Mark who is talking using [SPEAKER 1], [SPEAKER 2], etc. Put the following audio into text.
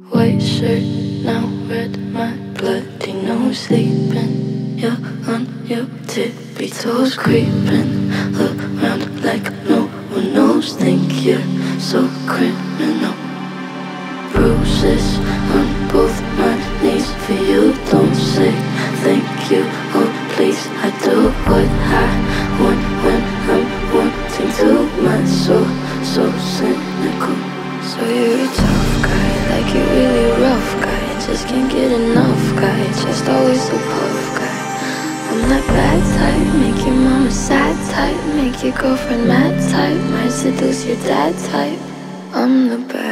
[SPEAKER 1] white shirt, now red, my bloody nose. Sleeping, you're on your tippy toes, creeping around like no one knows. Think you're so criminal. Bruises on both my knees for you. Don't say thank you, oh please. I do what I want when I'm wanting to. My soul, so cynical. So you're a tough guy, like you're really rough guy. Just can't get enough guy, just always so puff guy. I'm that bad type, make your mama sad type, make your girlfriend mad type, might seduce your dad type. I'm the bad